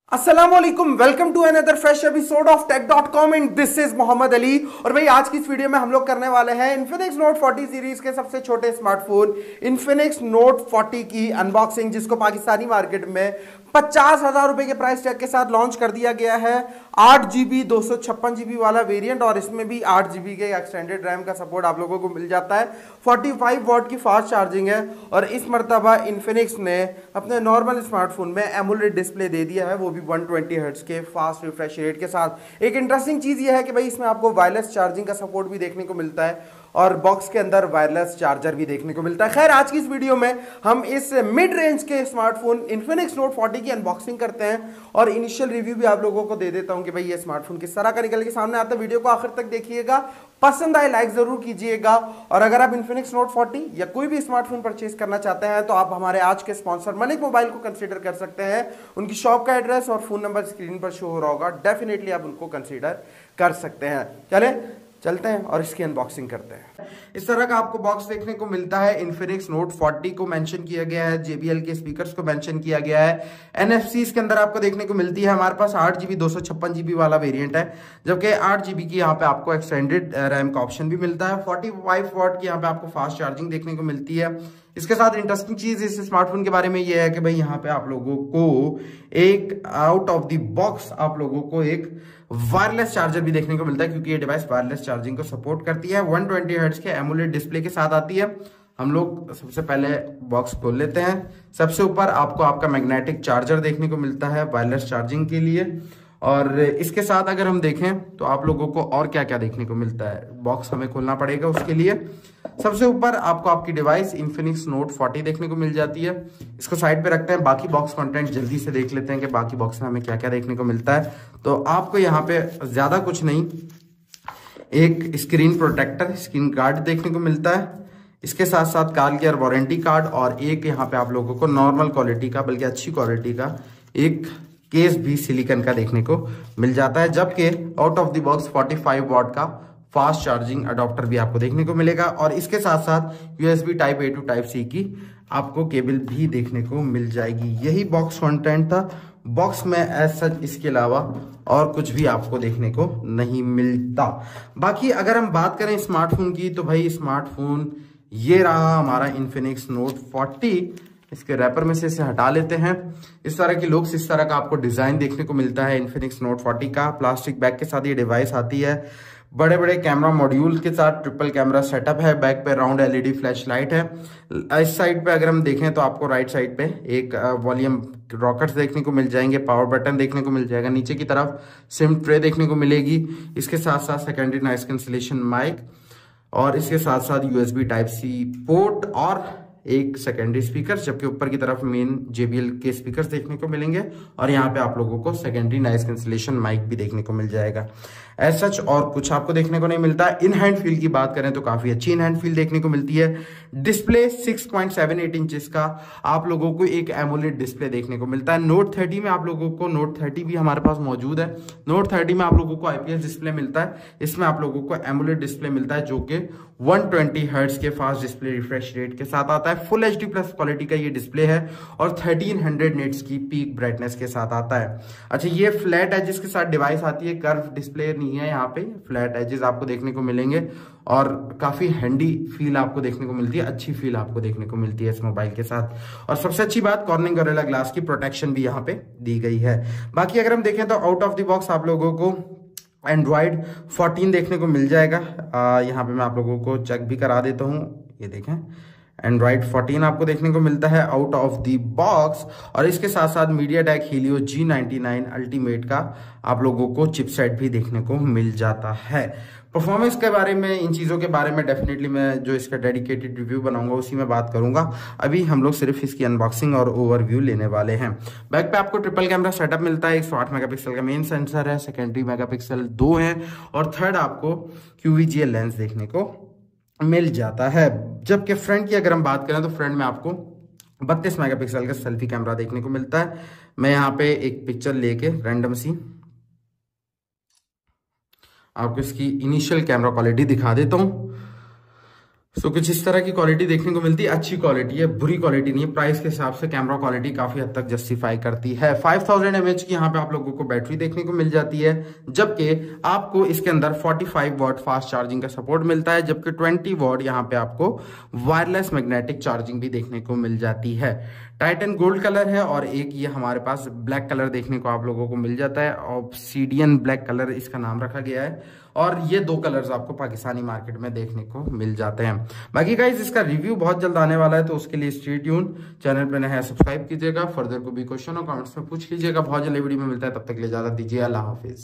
अस्सलामुअलैकुम, welcome to another fresh episode of टेक.com and this is Mohammad Ali. और भाई आज की इस वीडियो में हम लोग करने वाले हैं इन्फिनिक्स नोट 40 सीरीज के सबसे छोटे स्मार्टफोन इन्फिनिक्स नोट 40 की अनबॉक्सिंग, जिसको पाकिस्तानी मार्केट में 50,000 रुपए के प्राइस टैग के साथ लॉन्च कर दिया गया है। 8 GB 256 GB वाला वेरिएंट और इसमें भी 8 GB के एक्सटेंडेड रैम का सपोर्ट आप लोगों को मिल जाता है। 45 वॉट की फास्ट चार्जिंग है और इस मरतबा इन्फिनिक्स ने अपने नॉर्मल स्मार्टफोन में एमोलेड डिस्प्ले दे दिया है, वो भी 120 हर्ट्ज के फास्ट रिफ्रेश रेट के साथ। एक इंटरेस्टिंग चीज़ यह है कि भाई इसमें आपको वायरलेस चार्जिंग का सपोर्ट भी देखने को मिलता है और बॉक्स के अंदर वायरलेस चार्जर भी देखने को मिलता है। खैर, आज की इस वीडियो में हम इस मिड रेंज के स्मार्टफोन इन्फिनिक्स नोट 40 की अनबॉक्सिंग करते हैं और इनिशियल रिव्यू भी आप लोगों को दे देता हूं कि भाई ये स्मार्टफोन किस तरह का निकल के सामने आता है। वीडियो को आखिर तक देखिएगा, पसंद आए लाइक जरूर कीजिएगा। और अगर आप इन्फिनिक्स नोट 40 या कोई भी स्मार्टफोन परचेज करना चाहते हैं तो आप हमारे आज के स्पॉन्सर मलिक मोबाइल को कंसीडर कर सकते हैं। उनकी शॉप का एड्रेस और फोन नंबर स्क्रीन पर शो हो रहा होगा, डेफिनेटली आप उनको कंसीडर कर सकते हैं। चलते हैं और इसकी अनबॉक्सिंग करते हैं। इस तरह का आपको बॉक्स देखने को मिलता है। इन्फिनिक्स नोट 40 को मेंशन किया गया है, JBL के स्पीकर्स को मेंशन किया गया है। NFC इसके अंदर आपको देखने को मिलती है। हमारे पास 8 GB 256 GB वाला वेरिएंट है, जबकि 8 GB की यहाँ पे आपको एक्सटेंडेड रैम का ऑप्शन भी मिलता है। 45 वॉट की यहाँ पे आपको फास्ट चार्जिंग देखने को मिलती है। इसके साथ इंटरेस्टिंग चीज इस स्मार्टफोन के बारे में यह है कि भाई यहाँ पे आप लोगों को एक आउट ऑफ द बॉक्स आप लोगों को एक वायरलेस चार्जर भी देखने को मिलता है, क्योंकि ये डिवाइस वायरलेस चार्जिंग को सपोर्ट करती है। 120 हर्ट्ज के एमोलेड डिस्प्ले के साथ आती है। हम लोग सबसे पहले बॉक्स खोल लेते हैं। सबसे ऊपर आपको आपका मैग्नेटिक चार्जर देखने को मिलता है वायरलेस चार्जिंग के लिए। और इसके साथ अगर हम देखें तो आप लोगों को और क्या क्या देखने को मिलता है, बॉक्स हमें खोलना पड़ेगा उसके लिए। सबसे ऊपर आपको आपकी डिवाइस इन्फिनिक्स नोट 40 देखने को मिल जाती है। इसको साइड पे रखते हैं, बाकी बॉक्स कंटेंट जल्दी से देख लेते हैं कि बाकी बॉक्स में हमें क्या क्या देखने को मिलता है। तो आपको यहाँ पे ज्यादा कुछ नहीं, एक स्क्रीन प्रोटेक्टर, स्क्रीन गार्ड देखने को मिलता है। इसके साथ साथ काल केयर वारंटी कार्ड और एक यहाँ पे आप लोगों को नॉर्मल क्वालिटी का, बल्कि अच्छी क्वालिटी का एक केस भी सिलिकॉन का देखने को मिल जाता है। जबकि out of the box 45 watt का फास्ट चार्जिंग अडॉप्टर भी आपको देखने को मिलेगा और इसके साथ साथ USB type A to type C की आपको केबल भी देखने को मिल जाएगी। यही बॉक्स कंटेंट था। बॉक्स में एज सच इसके अलावा और कुछ भी आपको देखने को नहीं मिलता। बाकी अगर हम बात करें स्मार्टफोन की तो भाई स्मार्टफोन ये रहा हमारा इन्फिनिक्स नोट 40। इसके रैपर में से इसे हटा लेते हैं। इस तरह की लुक्स, इस तरह का आपको डिजाइन देखने को मिलता है इन्फिनिक्स नोट 40 का। प्लास्टिक बैग के साथ ये डिवाइस आती है। बड़े बड़े कैमरा मॉड्यूल के साथ ट्रिपल कैमरा सेटअप है। बैक पे राउंड LED फ्लैश लाइट है। इस साइड पे अगर हम देखें तो आपको राइट साइड पे एक वॉल्यूम रॉकेट्स देखने को मिल जाएंगे, पावर बटन देखने को मिल जाएगा। नीचे की तरफ सिम ट्रे देखने को मिलेगी। इसके साथ साथ सेकेंडरी नॉइस कैंसिलेशन माइक और इसके साथ साथ USB टाइप C पोर्ट और एक सेकेंडरी स्पीकर, जबकि ऊपर की तरफ मेन JBL के स्पीकर्स देखने को मिलेंगे और यहाँ पे आप लोगों को सेकेंडरी नॉइस कैंसिलेशन माइक भी देखने को मिल जाएगा। एज सच और कुछ आपको देखने को नहीं मिलता। इन हैंड फील की बात करें तो काफी अच्छी इन हैंड फील देखने को मिलती है। डिस्प्ले 6.78 इंचेस का आप लोगों को एक एमोलेड डिस्प्ले देखने को मिलता है। नोट 30 में आप लोगों को, नोट 30 भी हमारे पास मौजूद है। नोट 30 में आप लोगों को IPS डिस्प्ले मिलता है। इसमें आप लोगों को एमोलेड डिस्प्ले मिलता है जो कि 120 हर्ट्ज के फास्ट डिस्प्ले रिफ्रेश रेट के साथ आता है। फुल HD प्लस क्वालिटी का ये डिस्प्ले है और 1300 निट्स की पीक ब्राइटनेस के साथ आता है। अच्छा, ये फ्लैट एजेस के साथ डिवाइस आती है, कर्व डिस्प्ले नहीं है। यहाँ पे फ्लैट एजेस आपको देखने को मिलेंगे और काफी हैंडी फील आपको देखने को मिलती है, अच्छी फील आपको देखने को मिलती है इस मोबाइल के साथ। और सबसे अच्छी बात, कॉर्निंग गोरिल्ला ग्लास की प्रोटेक्शन भी यहाँ पे दी गई है। बाकी अगर हम देखें तो आउट ऑफ द बॉक्स आप लोगों को एंड्रॉइड 14 देखने को मिल जाएगा। यहाँ पे मैं आप लोगों को चेक भी करा देता हूँ। ये देखें, एंड्रॉइड 14 आपको देखने को मिलता है आउट ऑफ द बॉक्स और इसके साथ साथ MediaTek Helio G99 अल्टीमेट का आप लोगों को चिपसेट भी देखने को मिल जाता है। परफॉर्मेंस के बारे में, इन चीज़ों के बारे में डेफिनेटली मैं जो इसका डेडिकेटेड रिव्यू बनाऊंगा उसी में बात करूंगा। अभी हम लोग सिर्फ इसकी अनबॉक्सिंग और ओवरव्यू लेने वाले हैं। बैक पे आपको ट्रिपल कैमरा सेटअप मिलता है। 108 मेगापिक्सल का मेन सेंसर है, सेकेंडरी मेगापिक्सल 2 है और थर्ड आपको QVGA लेंस देखने को मिल जाता है। जबकि फ्रंट की अगर हम बात करें तो फ्रंट में आपको 32 मेगापिक्सल का सेल्फी कैमरा देखने को मिलता है। मैं यहाँ पे एक पिक्चर लेके रैंडम सी आपको इसकी इनिशियल कैमरा क्वालिटी दिखा देता हूँ। कुछ इस तरह की क्वालिटी देखने को मिलती है। अच्छी क्वालिटी है, बुरी क्वालिटी नहीं है। प्राइस के हिसाब से कैमरा क्वालिटी काफी हद तक जस्टिफाई करती है। 5000 mAh की यहाँ पे आप लोगों को बैटरी देखने को मिल जाती है, जबकि आपको इसके अंदर 45 वॉट फास्ट चार्जिंग का सपोर्ट मिलता है, जबकि 20 वॉट यहाँ पे आपको वायरलेस मैग्नेटिक चार्जिंग भी देखने को मिल जाती है। टाइटन गोल्ड कलर है और एक ये हमारे पास ब्लैक कलर देखने को आप लोगों को मिल जाता है। ऑब्सीडियन ब्लैक कलर इसका नाम रखा गया है, और ये दो कलर्स आपको पाकिस्तानी मार्केट में देखने को मिल जाते हैं। बाकी गाइस इसका रिव्यू बहुत जल्द आने वाला है, तो उसके लिए स्टे ट्यून। चैनल पे नया है सब्सक्राइब कीजिएगा। फर्दर को भी क्वेश्चन और कमेंट्स में पूछ लीजिएगा। बहुत जल्द वीडियो में मिलता है, तब तक के लिए इजाजत दीजिए। अल्लाह हाफिज।